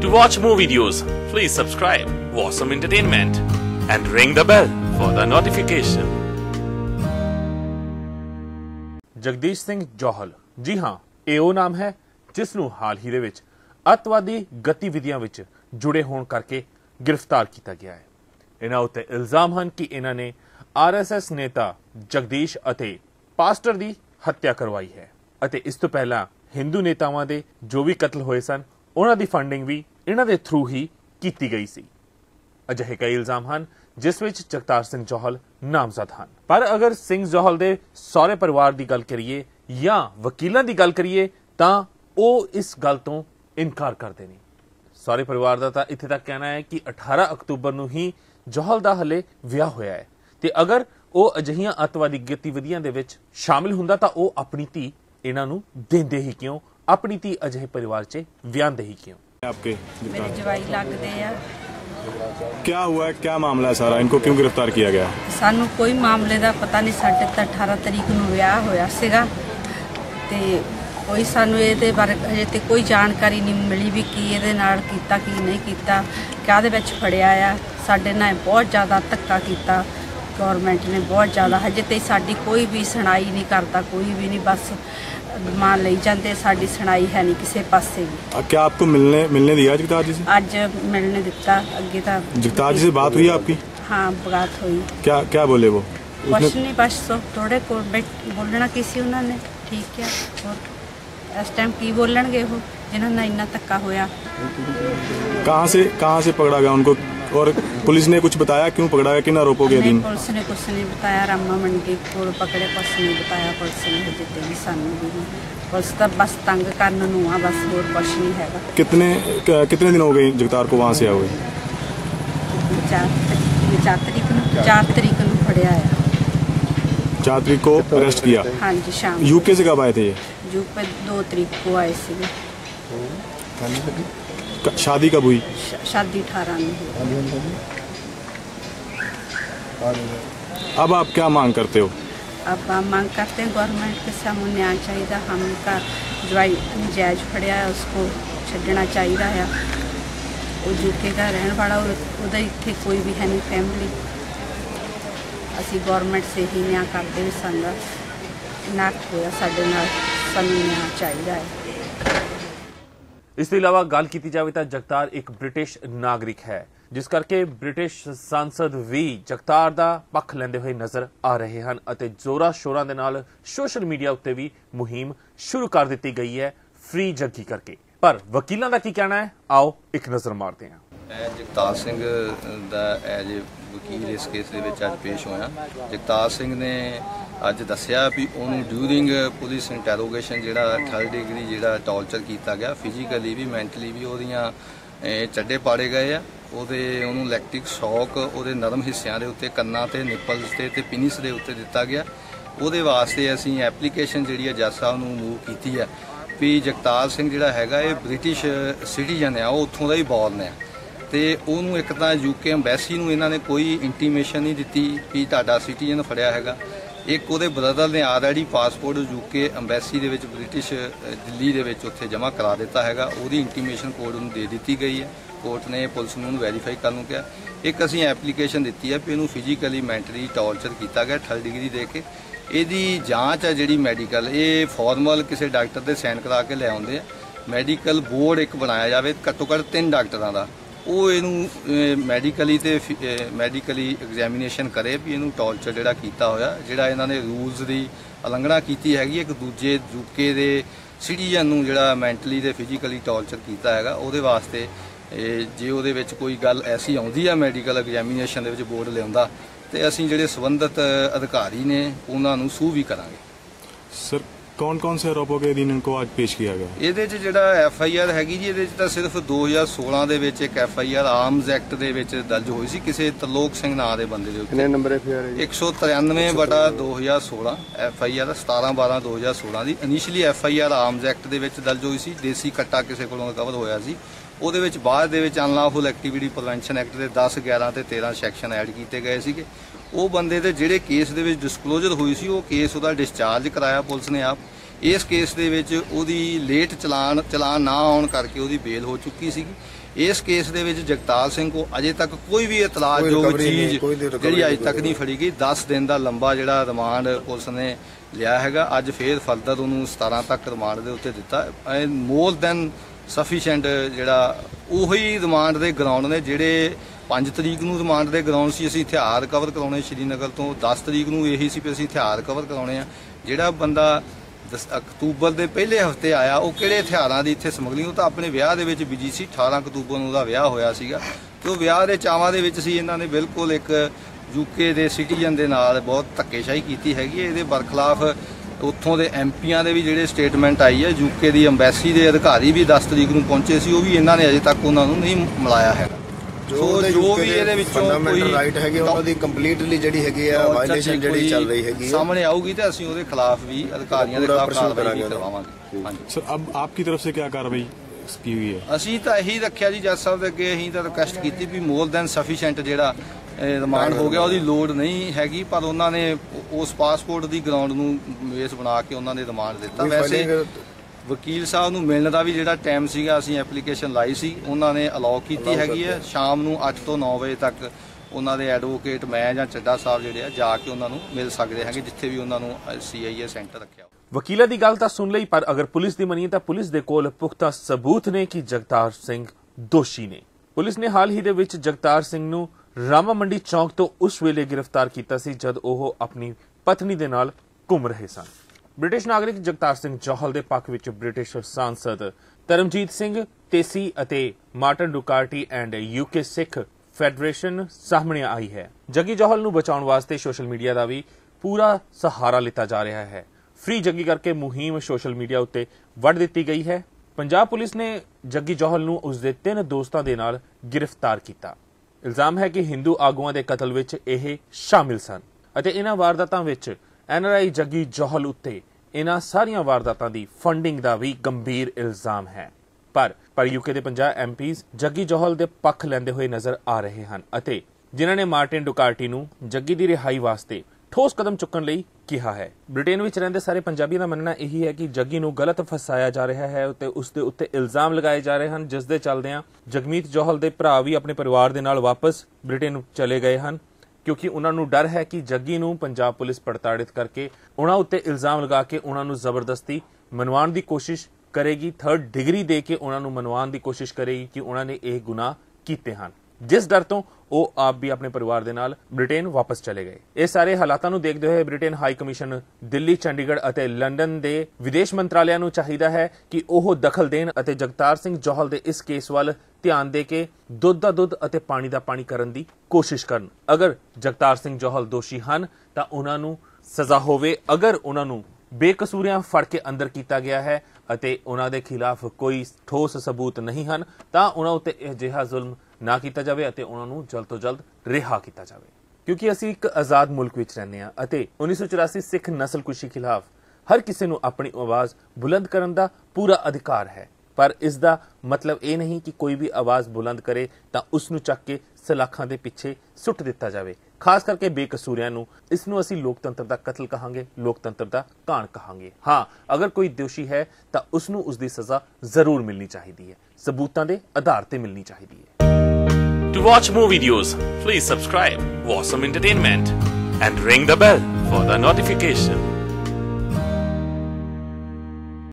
To watch more videos, please subscribe Awesome Entertainment and ring the bell for the notification. Jagdish Singh Johal, ਜੀ ਹਾਂ, ਇਹ ਉਹ ਨਾਮ ਹੈ ਜਿਸ ਨੂੰ ਹਾਲ ਹੀ ਦੇ ਵਿੱਚ ਅੱਤਵਾਦੀ ਗਤੀਵਿਧੀਆਂ ਵਿੱਚ ਜੁੜੇ ਹੋਣ ਕਰਕੇ ਗ੍ਰਿਫਤਾਰ ਕੀਤਾ ਗਿਆ ਹੈ। ਇਹਨਾਂ ਉੱਤੇ ਇਲਜ਼ਾਮ ਹਨ ਕਿ ਇਹਨਾਂ ਨੇ RSS ਨੇਤਾ ਜਗਦੀਸ਼ ਅਤੇ ਪਾਸਟਰ ਦੀ ਹੱਤਿਆ ਕਰਵਾਈ ਹੈ ਅਤੇ ਇਸ ਤੋਂ ਪਹਿਲਾਂ ਹਿੰਦੂ ਨੇਤਾਵਾਂ ਦੇ ਜੋ ਵੀ ਕਤਲ ਹੋਏ ਸਨ ਉਹਨਾਂ ਦੀ ਫੰਡਿੰਗ ਵੀ ਇਹਨਾਂ ਦੇ ਥਰੂ ਹੀ ਕੀਤੀ ਗਈ ਸੀ। ਅਜਿਹੇ ਕਈ ਇਲਜ਼ਾਮ ਹਨ ਜਿਸ ਵਿੱਚ ਜਗਤਾਰ ਸਿੰਘ ਜੌਹਲ ਨਾਮਜ਼ਦ ਹਨ। ਪਰ ਅਗਰ ਸਿੰਘ ਜੌਹਲ ਦੇ ਸਹੁਰੇ ਪਰਿਵਾਰ ਦੀ ਗੱਲ ਕਰੀਏ ਜਾਂ ਵਕੀਲਾਂ ਦੀ ਗੱਲ ਕਰੀਏ ਤਾਂ ਉਹ ਇਸ ਗੱਲ ਤੋਂ ਇਨਕਾਰ ਕਰਦੇ ਨੇ। ਸਹੁਰੇ ਪਰਿਵਾਰ ਦਾ ਤਾਂ ਇੱਥੇ ਤੱਕ ਕਹਿਣਾ ਹੈ ਕਿ 18 ਅਕਤੂਬਰ ਨੂੰ ਹੀ ਜੌਹਲ ਦਾ ਹਲੇ ਵਿਆਹ ਹੋਇਆ ਹੈ ਤੇ ਅਗਰ ਉਹ ਅਜਿਹੀਆਂ ਅੱਤਵਾਦੀ ਗਤੀਵਿਧੀਆਂ ਦੇ ਵਿੱਚ ਸ਼ਾਮਿਲ ਹੁੰਦਾ ਤਾਂ ਉਹ ਆਪਣੀ ਧੀ ਇਹਨਾਂ ਨੂੰ ਦਿੰਦੇ ਹੀ ਕਿਉਂ, ਆਪਣੀ ਧੀ ਅਜਿਹੇ ਪਰਿਵਾਰ 'ਚ ਵਿਆਹੁੰਦੇ ਹੀ ਕਿਉਂ। आपके मेरे जवाई लगते हैं। क्या हुआ है, क्या मामला है सारा, इनको क्यों गिरफ्तार किया गया? सानू कोई मामले का पता नहीं। साढ़े तो 18 तरीक ਨੂੰ ਵਿਆਹ ਹੋਇਆ ਸੀਗਾ ਤੇ ਕੋਈ ਸਾਨੂੰ ਇਹਦੇ ਬਾਰੇ ਅਜੇ ਤੇ ਕੋਈ ਜਾਣਕਾਰੀ ਨਹੀਂ ਮਿਲੀ ਵੀ ਕੀ ਇਹਦੇ ਨਾਲ ਕੀਤਾ ਕੀ ਨਹੀਂ ਕੀਤਾ, ਕਾਹਦੇ ਵਿੱਚ ਫੜਿਆ ਆ। ਸਾਡੇ ਨਾਲ ਬਹੁਤ ਜ਼ਿਆਦਾ ਧੱਕਾ ਕੀਤਾ ਗੌਰਮੈਂਟ ਨੇ, ਬਹੁਤ ਜ਼ਿਆਦਾ। ਹਜੇ ਤੇ ਸਾਡੀ ਕੋਈ ਵੀ ਸੁਣਾਈ ਨਹੀਂ ਕਰਦਾ, ਕੋਈ ਵੀ ਨਹੀਂ। ਬਸ मान ले जाते, साड़ी सुनाई है नहीं किसी पासे भी। क्या आपको मिलने दिया जगतार जी से? आज मिलने दिता। अगे तो जगतार जी से बात हुई आपकी? हाँ, बात हुई। क्या बोले वो? कुछ नहीं, बस थोड़े को बोलना किसी उन्होंने, ठीक है। और इस टाइम की बोलणगे वो जिन्होंने इन्ना धक्का होया। कहाँ से पकड़ा गया उनको और पुलिस ने कुछ बताया क्यों पकड़ा गया, किन आरोपों के अधीन? पुलिस ने कुछ नहीं बताया। रामा मंडी को पकड़े, कुछ नहीं बताया पुलिस ने। हजे भी सानू भी पुलिस तो बस तंग करने नूं आ, बस होर कुछ नहीं है। कितने दिन हो गए जगतार को वहाँ से आए हुए? 4 तरीक नूं फड़िया है। 4 तरीक को अरेस्ट किया? हाँ जी, शाम। यूके से कब आए थे ये? यूके 2 तरीक को आए थे। शादी कब हुई? शादी 18 में हुई। अब आप क्या मांग करते हो? अब हम मांग करते हैं गवर्नमेंट के सामने न्याय चाहिए। हमका जवाई जायज फड़िया है, उसको छड्डना चाहिए है। वो यूके का रहने वाला, उधर इतने कोई भी है नहीं फैमिली। असी गवर्नमेंट से ही न्याय करते भी साडा नाक होया, साडे नाल सानू न्याय चाहिए है। ਇਸ ਤੋਂ ਇਲਾਵਾ ਗੱਲ ਕੀਤੀ ਜਾਵੇ ਤਾਂ ਜਗਤਾਰ ਇੱਕ ਬ੍ਰਿਟਿਸ਼ ਨਾਗਰਿਕ ਹੈ, ਜਿਸ ਕਰਕੇ ਬ੍ਰਿਟਿਸ਼ ਸੰਸਦ ਵੀ ਜਗਤਾਰ ਦਾ ਪੱਖ ਲੈਂਦੇ ਹੋਏ ਨਜ਼ਰ ਆ ਰਹੇ ਹਨ ਅਤੇ ਜ਼ੋਰਾਂ ਸ਼ੋਰਾਂ ਦੇ ਨਾਲ ਸੋਸ਼ਲ ਮੀਡੀਆ ਉੱਤੇ ਵੀ ਮੁਹਿੰਮ ਸ਼ੁਰੂ ਕਰ ਦਿੱਤੀ ਗਈ ਹੈ ਫ੍ਰੀ ਜੱਗੀ ਕਰਕੇ। ਪਰ ਵਕੀਲਾਂ ਦਾ ਕੀ ਕਹਿਣਾ ਹੈ, ਆਓ ਇੱਕ ਨਜ਼ਰ ਮਾਰਦੇ ਹਾਂ। मैं जगतार सिंह ਦਾ ਐਜ ਵਕੀਲ ਇਸ ਕੇਸ ਦੇ ਵਿੱਚ ਅੱਜ ਪੇਸ਼ ਹੋਇਆ। ਜਗਤਾਰ ਸਿੰਘ ਨੇ ਅੱਜ ਦੱਸਿਆ ਵੀ ਉਹਨੂੰ ਡਿਊਰਿੰਗ ਪੁਲਿਸ ਇੰਟਰੋਗੇਸ਼ਨ ਜਿਹੜਾ 3rd ਡਿਗਰੀ ਜਿਹੜਾ ਟੌਰਚਰ ਕੀਤਾ ਗਿਆ, ਫਿਜ਼ੀਕਲੀ ਵੀ ਮੈਂਟਲੀ ਵੀ ਉਹਦੀਆਂ ਚੱਡੇ ਪਾੜੇ ਗਏ ਆ। ਉਹਨੂੰ ਇਲੈਕਟ੍ਰਿਕ ਸ਼ੌਕ ਉਹਦੇ ਨਰਮ ਹਿੱਸਿਆਂ ਦੇ ਉੱਤੇ, ਕੰਨਾਂ ਤੇ, ਨਿੱਪਲਸ ਤੇ ਪਿਨਿਸ ਦੇ ਉੱਤੇ ਦਿੱਤਾ ਗਿਆ। ਉਹਦੇ ਵਾਸਤੇ ਅਸੀਂ ਐਪਲੀਕੇਸ਼ਨ ਜਿਹੜੀ ਹੈ ਜੱਜ ਸਾਹਿਬ ਨੂੰ ਮੂਵ ਕੀਤੀ ਹੈ ਵੀ ਜਗਤਾਰ ਸਿੰਘ ਜਿਹੜਾ ਹੈਗਾ ਇਹ ਬ੍ਰਿਟਿਸ਼ ਸਿਟੀਜ਼ਨ ਆ, ਉਹ ਉੱਥੋਂ ਦਾ ਹੀ ਬੋਰਨ ਆ ਤੇ ਉਹਨੂੰ ਇੱਕ ਤਾਂ UK ਐਮਬੈਸੀ ਨੂੰ ਇਹਨਾਂ ਨੇ ਕੋਈ ਇੰਟੀਮੇਸ਼ਨ ਨਹੀਂ ਦਿੱਤੀ ਵੀ ਤੁਹਾਡਾ ਸਿਟੀਜ਼ਨ ਫੜਿਆ ਹੈਗਾ। ਇੱਕ ਉਹਦੇ ਬ੍ਰਦਰ ਨੇ ਆਲਰੇਡੀ ਪਾਸਪੋਰਟ UK ਐਮਬੈਸੀ ਦੇ ਵਿੱਚ ਬ੍ਰਿਟਿਸ਼ ਦਿੱਲੀ ਦੇ ਵਿੱਚ ਉੱਥੇ ਜਮ੍ਹਾਂ ਕਰਾ ਦਿੱਤਾ ਹੈਗਾ, ਉਹਦੀ ਇੰਟੀਮੇਸ਼ਨ ਕੋਡ ਨੂੰ ਦੇ ਦਿੱਤੀ ਗਈ ਹੈ। ਕੋਰਟ ਨੇ ਪੁਲਿਸ ਨੂੰ ਉਹਨੂੰ ਵੈਰੀਫਾਈ ਕਰਨ ਨੂੰ ਕਿਹਾ। ਇੱਕ ਅਸੀਂ ਐਪਲੀਕੇਸ਼ਨ ਦਿੱਤੀ ਹੈ ਵੀ ਇਹਨੂੰ ਫਿਜ਼ੀਕਲੀ ਮੈਂਟਲੀ ਟੌਰਚਰ ਕੀਤਾ ਗਿਆ 3rd ਡਿਗਰੀ ਦੇ ਕੇ। ਇਹਦੀ ਜਾਂਚ ਹੈ ਜਿਹੜੀ ਮੈਡੀਕਲ, ਇਹ ਫਾਰਮਲ ਕਿਸੇ ਡਾਕਟਰ ਦੇ ਸਾਈਨ ਕਰਾ ਕੇ ਲੈ ਆਉਂਦੇ ਆ। ਮੈਡੀਕਲ ਬੋਰਡ ਇੱਕ ਬਣਾਇਆ ਜਾਵੇ ਘੱਟੋ ਘੱਟ 3 ਡਾਕਟਰਾਂ ਦਾ, ਉਹ ਇਹਨੂੰ ਮੈਡੀਕਲੀ ਐਗਜ਼ਾਮੀਨੇਸ਼ਨ ਕਰੇ ਵੀ ਇਹਨੂੰ ਟੌਰਚਰ ਜਿਹੜਾ ਕੀਤਾ ਹੋਇਆ, ਜਿਹੜਾ ਇਹਨਾਂ ਨੇ ਰੂਲਸ ਦੀ ਉਲੰਘਣਾ ਕੀਤੀ ਹੈਗੀ, ਇੱਕ ਦੂਜੇ UK ਦੇ ਸਿਟੀਜ਼ਨ ਨੂੰ ਜਿਹੜਾ ਮੈਂਟਲੀ ਤੇ ਫਿਜ਼ੀਕਲੀ ਟੌਰਚਰ ਕੀਤਾ ਹੈਗਾ, ਉਹਦੇ ਵਾਸਤੇ ਜੇ ਉਹਦੇ ਵਿੱਚ ਕੋਈ ਗੱਲ ਐਸੀ ਆਉਂਦੀ ਆ ਮੈਡੀਕਲ ਐਗਜ਼ਾਮੀਨੇਸ਼ਨ ਦੇ ਵਿੱਚ ਬੋਰਡ ਲਿਆਉਂਦਾ ਤੇ ਅਸੀਂ ਜਿਹੜੇ ਸੰਬੰਧਿਤ ਅਧਿਕਾਰੀ ਨੇ ਉਹਨਾਂ ਨੂੰ ਸੂਹ ਵੀ ਕਰਾਂਗੇ। ਸਰ कौन से आरोपों के अधीन इनको आज पेश किया गया? ਇਹਦੇ 'ਚ ਜਿਹੜਾ FIR ਹੈਗੀ ਜੀ, ਇਹਦੇ 'ਚ ਤਾਂ ਸਿਰਫ 2016 ਦੇ ਵਿੱਚ ਇੱਕ FIR ਆਰਮਜ਼ ਐਕਟ ਦੇ ਵਿੱਚ ਦਰਜ ਹੋਈ ਸੀ ਕਿਸੇ ਤਰਲੋਕ ਸਿੰਘ ਨਾਂ ਦੇ ਬੰਦੇ ਦੇ ਉੱਤੇ। ਕਿੰਨੇ ਨੰਬਰ FIR ਹੈ? 193/2016 FIR 17/12/2016 ਦੀ। ਇਨੀਸ਼ੀਅਲੀ FIR ਆਰਮਜ਼ ਐਕਟ ਦੇ ਵਿੱਚ ਦਰਜ ਹੋਈ ਸੀ, ਦੇਸੀ ਕੱਟਾ ਕਿਸੇ ਕੋਲੋਂ ਰਿਕਵਰ ਹੋਇਆ ਸੀ। ਉਹਦੇ ਵਿੱਚ ਬਾਅਦ ਦੇ ਵਿੱਚ ਅਨਲੌਫੁਲ ਐਕਟੀਵਿਟੀ ਪ੍ਰੀਵੈਂਸ਼ਨ ਐਕਟ ਦੇ 10, 11 ਤੇ 13 ਸੈਕਸ਼ਨ ਐਡ ਕੀਤੇ ਗਏ ਸੀਗੇ। ਉਹ ਬੰਦੇ ਦੇ ਜਿਹੜੇ ਕੇਸ ਦੇ ਵਿੱਚ ਡਿਸਕਲੋਜ਼ਰ ਹੋਈ ਸੀ, ਉਹ ਕੇਸ ਉਹਦਾ ਡਿਸਚਾਰਜ ਕਰਾਇਆ ਪੁਲਿਸ ਨੇ ਆਪ। ਇਸ ਕੇਸ ਦੇ ਵਿੱਚ ਉਹਦੀ ਲੇਟ ਚਲਾਨ ਨਾ ਆਉਣ ਕਰਕੇ ਉਹਦੀ ਬੇਲ ਹੋ ਚੁੱਕੀ ਸੀਗੀ। ਇਸ ਕੇਸ ਦੇ ਵਿੱਚ ਜਗਤਾਰ ਸਿੰਘ ਕੋ ਅਜੇ ਤੱਕ ਕੋਈ ਵੀ ਇਤਲਾਹਯੋਗ ਚੀਜ਼ ਜਿਹੜੀ ਅਜੇ ਤੱਕ ਨਹੀਂ ਫੜੀ ਗਈ। 10 ਦਿਨ ਦਾ ਲੰਬਾ ਜਿਹੜਾ ਰਿਮਾਂਡ ਪੁਲਿਸ ਨੇ ਲਿਆ ਹੈਗਾ। ਅੱਜ ਫੇਰ ਫਰਦਰ ਉਹਨੂੰ 17 ਤੱਕ ਰਿਮਾਂਡ ਦੇ ਉੱਤੇ ਦਿੱਤਾ। ਮੋਰ ਦੈਨ ਸਫੀਸ਼ੀਐਂਟ ਜਿਹੜਾ ਉਹੀ ਰਿਮਾਂਡ ਦੇ ਗਰਾਊਂਡ ਨੇ ਜਿਹੜੇ 5 ਤਰੀਕ ਨੂੰ ਰਿਮਾਂਡ ਦੇ ਗਰਾਊਂਡ ਸੀ ਅਸੀਂ ਹਥਿਆਰ ਕਵਰ ਕਰਾਉਣੇ ਸ਼੍ਰੀਨਗਰ ਤੋਂ। 10 ਤਰੀਕ ਨੂੰ ਇਹੀ ਸੀ ਵੀ ਅਸੀਂ ਹਥਿਆਰ ਕਵਰ ਕਰਾਉਣੇ ਆ। ਜਿਹੜਾ ਬੰਦਾ ਅਕਤੂਬਰ ਦੇ ਪਹਿਲੇ ਹਫਤੇ ਆਇਆ ਉਹ ਕਿਹੜੇ ਹਥਿਆਰਾਂ ਦੀ ਇੱਥੇ ਸਮਗਲਿੰਗ, ਉਹ ਤਾਂ ਆਪਣੇ ਵਿਆਹ ਦੇ ਵਿੱਚ ਬਿਜੀ ਸੀ। 18 ਅਕਤੂਬਰ ਨੂੰ ਉਹਦਾ ਵਿਆਹ ਹੋਇਆ ਸੀਗਾ ਤੇ ਉਹ ਵਿਆਹ ਦੇ ਚਾਵਾਂ ਦੇ ਵਿੱਚ ਸੀ। ਇਹਨਾਂ ਨੇ ਬਿਲਕੁਲ ਇੱਕ ਯੂਕੇ ਦੇ ਸਿਟੀਜ਼ਨ ਦੇ ਨਾਲ ਬਹੁਤ ਧੱਕੇਸ਼ਾਹੀ ਕੀਤੀ ਹੈਗੀ। ਇਹਦੇ ਬਰਖਲਾਫ ਉੱਥੋਂ ਦੇ ਐਮਪੀਆਂ ਦੇ ਵੀ ਜਿਹੜੇ ਸਟੇਟਮੈਂਟ ਆਈ ਹੈ। ਯੂਕੇ ਦੀ ਅੰਬੈਸੀ ਦੇ ਅਧਿਕਾਰੀ ਵੀ 10 ਤਰੀਕ ਨੂੰ ਪਹੁੰਚੇ ਸੀ, ਉਹ ਵੀ ਇਹਨਾਂ ਨੇ ਅਜੇ ਤੱਕ ਉਹਨਾਂ ਨੂੰ ਨਹੀਂ ਮਿਲਾਇਆ ਹੈਗਾ। ਜੋ ਵੀ ਇਹਦੇ ਵਿੱਚੋਂ ਕੋਈ ਰਾਈਟ ਹੈਗੇ ਉਹਨਾਂ ਦੀ ਕੰਪਲੀਟਲੀ ਜਿਹੜੀ ਹੈਗੀ ਆ ਵਾਇਲੇਸ਼ਨ ਜਿਹੜੀ ਚੱਲ ਰਹੀ ਹੈਗੀ ਸਾਹਮਣੇ ਆਊਗੀ ਤੇ ਅਸੀਂ ਉਹਦੇ ਖਿਲਾਫ ਵੀ ਅਧਿਕਾਰੀਆਂ ਦੇ ਖਿਲਾਫ ਕਾਰਵਾਈ ਕਰਵਾਵਾਂਗੇ। ਹਾਂਜੀ सर, अब आपकी तरफ से क्या कार्रवाई की हुई है? ਅਸੀਂ ਤਾਂ ਇਹੀ ਰੱਖਿਆ ਜੀ ਜੱਜ ਸਾਹਿਬ ਦੇ ਅੱਗੇ, ਅਸੀਂ ਤਾਂ ਰਿਕੁਐਸਟ ਕੀਤੀ ਵੀ ਮੋਰ ਦੈਨ ਸਫੀਸ਼ੀਐਂਟ ਜਿਹੜਾ ਰਿਮਾਂਡ ਹੋ ਗਿਆ ਉਹਦੀ ਲੋੜ ਨਹੀਂ ਹੈਗੀ, ਪਰ ਉਹਨਾਂ ਨੇ ਉਸ ਪਾਸਪੋਰਟ ਦੀ ਗਰਾਊਂਡ ਨੂੰ ਬੇਸ ਬਣਾ ਕੇ ਉਹਨਾਂ ਨੇ ਰਿਮਾਂਡ ਦਿੱਤਾ। ਵੈਸੇ ਵਕੀਲ ਸਾਹਿਬ ਨੂੰ ਮਿਲਣ ਦਾ ਵੀ ਜਿਹੜਾ ਟਾਈਮ ਸੀਗਾ ਅਸੀਂ ਐਪਲੀਕੇਸ਼ਨ ਲਾਈ ਸੀ, ਉਹਨਾਂ ਨੇ ਅਲਾਉ ਕੀਤੀ ਹੈਗੀ ਹੈ। ਸ਼ਾਮ ਨੂੰ 8 ਤੋਂ 9 ਵਜੇ ਤੱਕ ਉਹਨਾਂ ਦੇ ਐਡਵੋਕੇਟ ਮੈਂ ਜਾਂ ਚੱਡਾ ਸਾਹਿਬ ਜਿਹੜੇ ਆ ਜਾ ਕੇ ਉਹਨਾਂ ਨੂੰ ਮਿਲ ਸਕਦੇ ਹੈਗੇ ਜਿੱਥੇ ਵੀ ਉਹਨਾਂ ਨੂੰ CIA ਸੈਂਟਰ ਰੱਖਿਆ। ਵਕੀਲਾਂ ਦੀ ਗੱਲ ਤਾਂ ਸੁਣ ਲਈ, ਪਰ ਅਗਰ ਪੁਲਿਸ ਦੀ ਮੰਨੀਏ ਤਾਂ ਪੁਲਿਸ ਦੇ ਕੋਲ ਪੁਖਤਾ ਸਬੂਤ ਨੇ ਕਿ ਜਗਤਾਰ ਸਿੰਘ ਦੋਸ਼ੀ ਨੇ। ਪੁਲਿਸ ਨੇ ਹਾਲ ਹੀ ਦੇ ਵਿੱਚ ਜਗਤਾਰ ਸਿੰਘ ਨੂੰ ਰਾਮਾ ਮੰਡੀ ਚੌਂਕ ਤੋਂ ਉਸ ਵੇਲੇ ਗ੍ਰਿਫਤਾਰ ਕੀਤਾ ਸੀ ਜਦ ਉਹ ਆਪਣੀ ਪਤਨੀ ਦੇ ਨਾਲ ਘੁੰਮ ਰਹੇ ਸਨ। ਬ੍ਰਿਟਿਸ਼ ਨਾਗਰਿਕ ਜਗਤਾਰ ਸਿੰਘ ਜੌਹਲ ਦੇ ਪੱਖ ਵਿੱਚ ਬ੍ਰਿਟਿਸ਼ ਸਾਂਸਦ ਧਰਮਜੀਤ ਸਿੰਘ ਤੇਸੀ ਅਤੇ Martin Docherty and UK Sikh federation ਸਾਹਮਣੇ ਆਈ ਹੈ। ਜੱਗੀ ਜੌਹਲ ਨੂੰ ਬਚਾਉਣ ਵਾਸਤੇ ਸੋਸ਼ਲ ਮੀਡੀਆ ਦਾ ਵੀ ਪੂਰਾ ਸਹਾਰਾ ਲਿੱਤਾ ਜਾ ਰਿਹਾ ਹੈ। ਫ੍ਰੀ ਜੱਗੀ ਕਰਕੇ ਮੁਹਿੰਮ ਸੋਸ਼ਲ ਮੀਡੀਆ ਉੱਤੇ ਵੱਢ ਦਿੱਤੀ ਗਈ ਹੈ। ਪੰਜਾਬ ਪੁਲਿਸ ਨੇ ਜੱਗੀ ਜੌਹਲ ਨੂੰ ਉਸਦੇ 3 ਦੋਸਤਾਂ ਦੇ ਨਾਲ ਗ੍ਰਿਫਤਾਰ ਕੀਤਾ। ਇਲਜ਼ਾਮ ਹੈ ਕਿ ਹਿੰਦੂ ਆਗੂਆਂ ਦੇ ਕਤਲ ਵਿੱਚ ਇਹ ਸ਼ਾਮਿਲ ਸਨ ਅਤੇ ਇਹਨਾਂ ਵਾਰਦਾਤਾਂ ਵਿੱਚ NRI ਜੱਗੀ ਜੌਹਲ ਉੱਤੇ ਇਹਨਾਂ ਸਾਰੀਆਂ ਵਾਰਦਾਤਾਂ ਦੀ ਫੰਡਿੰਗ ਦਾ ਵੀ ਗੰਭੀਰ ਇਲਜ਼ਾਮ ਹੈ। ਪਰ UK ਦੇ 50 MPs ਜੱਗੀ ਜੌਹਲ ਦੇ ਪੱਖ ਲੈਂਦੇ ਹੋਏ ਨਜ਼ਰ ਆ ਰਹੇ ਹਨ ਅਤੇ ਜਿਨ੍ਹਾਂ ਨੇ ਮਾਰਟਿਨ ਡੁਕਾਰਟੀ ਨੂੰ ਜੱਗੀ ਦੀ ਰਿਹਾਈ ਵਾਸਤੇ ਠੋਸ ਕਦਮ ਚੁੱਕਣ ਲਈ ਕਿਹਾ ਹੈ। ਬ੍ਰਿਟੇਨ ਵਿੱਚ ਰਹਿੰਦੇ ਸਾਰੇ ਪੰਜਾਬੀਆਂ ਦਾ ਮੰਨਣਾ ਇਹੀ ਹੈ ਕਿ ਜੱਗੀ ਨੂੰ ਗਲਤ ਫਸਾਇਆ ਜਾ ਰਿਹਾ ਹੈ ਅਤੇ ਉਸ ਦੇ ਉੱਤੇ ਇਲਜ਼ਾਮ ਲਗਾਏ ਜਾ ਰਹੇ ਹਨ, ਜਿਸ ਦੇ ਚੱਲਦਿਆਂ ਜਗਮੀਤ ਜੌਹਲ ਦੇ ਭਰਾ ਵੀ ਆਪਣੇ ਪਰਿਵਾਰ ਦੇ ਨਾਲ ਵਾਪਸ ਬ੍ਰਿਟੇਨ ਚਲੇ ਗਏ ਹਨ ਕਿਉਂਕਿ ਉਹਨਾਂ ਨੂੰ ਡਰ ਹੈ ਕਿ ਜੱਗੀ ਨੂੰ ਪੰਜਾਬ ਪੁਲਿਸ ਪ੍ਰਤਾੜਿਤ ਕਰਕੇ ਉਹਨਾਂ ਉੱਤੇ ਇਲਜ਼ਾਮ ਲਗਾ ਕੇ ਉਹਨਾਂ ਨੂੰ ਜ਼ਬਰਦਸਤੀ ਮਨਵਾਉਣ ਦੀ ਕੋਸ਼ਿਸ਼ ਕਰੇਗੀ, 3rd ਡਿਗਰੀ ਦੇ ਕੇ ਉਹਨਾਂ ਨੂੰ ਮਨਵਾਉਣ ਦੀ ਕੋਸ਼ਿਸ਼ ਕਰੇਗੀ ਕਿ ਉਹਨਾਂ ਨੇ ਇਹ ਗੁਨਾਹ ਕੀਤੇ ਹਨ, ਜਿਸ ਡਰ ਤੋਂ ਉਹ ਆਪ ਵੀ ਆਪਣੇ ਪਰਿਵਾਰ ਦੇ ਨਾਲ ਬ੍ਰਿਟੇਨ ਵਾਪਸ ਚਲੇ ਗਏ। ਇਹ ਸਾਰੇ ਹਾਲਾਤਾਂ ਨੂੰ ਦੇਖਦੇ ਹੋਏ Britain high commission Delhi, Chandigarh ਅਤੇ ਲੰਡਨ ਦੇ ਵਿਦੇਸ਼ ਮੰਤਰਾਲਿਆਂ ਨੂੰ ਚਾਹੀਦਾ ਹੈ ਕਿ ਉਹ ਦਖਲ ਦੇਣ ਅਤੇ ਜਗਤਾਰ ਸਿੰਘ ਜੌਹਲ ਦੇ ਇਸ ਕੇਸ ਵੱਲ ਧਿਆਨ ਦੇ ਕੇ ਦੁੱਧ ਦਾ ਦੁੱਧ ਅਤੇ ਪਾਣੀ ਦਾ ਪਾਣੀ ਕਰਨ ਦੀ ਕੋਸ਼ਿਸ਼ ਕਰਨ। ਅਗਰ ਜਗਤਾਰ ਸਿੰਘ ਜੌਹਲ ਦੋਸ਼ੀ ਹਨ ਤਾਂ ਉਹਨਾਂ ਨੂੰ ਸਜ਼ਾ ਹੋਵੇ, ਅਗਰ ਉਹਨਾਂ ਨੂੰ ਬੇਕਸੂਰਿਆਂ ਫੜ ਕੇ ਅੰਦਰ ਕੀਤਾ ਗਿਆ ਹੈ ਅਤੇ ਉਹਨਾਂ ਦੇ ਖਿਲਾਫ ਕੋਈ ਠੋਸ ਸਬੂਤ ਨਹੀਂ ਹਨ ਤਾਂ ਉਹਨਾਂ ਉੱਤੇ ਅਜਿਹਾ ਜ਼ੁਲਮ ਨਾ ਕੀਤਾ ਜਾਵੇ ਅਤੇ ਉਹਨਾਂ ਨੂੰ ਜਲਦ ਤੋਂ ਜਲਦ ਰਿਹਾ ਕੀਤਾ ਜਾਵੇ, ਕਿਉਂਕਿ ਅਸੀਂ ਇੱਕ ਆਜ਼ਾਦ ਮੁਲਕ ਵਿੱਚ ਰਹਿੰਦੇ ਹਾਂ ਅਤੇ 1984 ਸਿੱਖ ਨਸਲਕੁਸ਼ੀ ਖਿਲਾਫ ਹਰ ਕਿਸੇ ਨੂੰ ਆਪਣੀ ਆਵਾਜ਼ ਬੁਲੰਦ ਕਰਨ ਦਾ ਪੂਰਾ ਅਧਿਕਾਰ ਹੈ। ਪਰ ਇਸ ਦਾ ਮਤਲਬ ਇਹ ਨਹੀਂ ਕਿ ਕੋਈ ਵੀ ਆਵਾਜ਼ ਬੁਲੰਦ ਕਰੇ ਤਾਂ ਉਸ ਨੂੰ ਚੱਕ ਕੇ ਸਲਾਖਾਂ ਦੇ ਪਿੱਛੇ ਸੁੱਟ ਦਿੱਤਾ ਜਾਵੇ, ਖਾਸ ਕਰਕੇ ਬੇਕਸੂਰਿਆਂ ਨੂੰ। ਇਸ ਨੂੰ ਅਸੀਂ ਲੋਕਤੰਤਰ ਦਾ ਕਤਲ ਕਹਾਂਗੇ, ਲੋਕਤੰਤਰ ਦਾ ਘਾਣ ਕਹਾਂਗੇ। ਹਾਂ, ਅਗਰ ਕੋਈ ਦੋਸ਼ੀ ਹੈ ਤਾਂ ਉਸ ਨੂੰ ਉਸ ਦੀ ਸਜ਼ਾ ਜ਼ਰੂਰ ਮਿਲਣੀ ਚਾਹੀਦੀ ਹੈ, ਸਬੂਤਾਂ ਦੇ ਆਧਾਰ ਤੇ ਮਿਲਣੀ ਚਾਹੀਦੀ ਹੈ। To watch more videos, please subscribe Awesome Entertainment and ring the bell for the notification.